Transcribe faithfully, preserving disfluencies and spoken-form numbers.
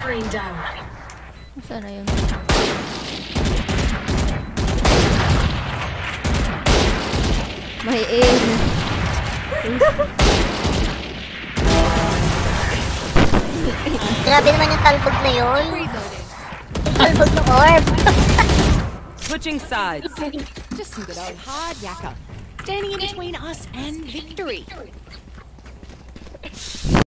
Screen down. Saan na yun? May aim. Grabe naman yung talbog na yun. Talbog ng orb. Switching sides. Just some good old hard yakka. Standing in between us and victory.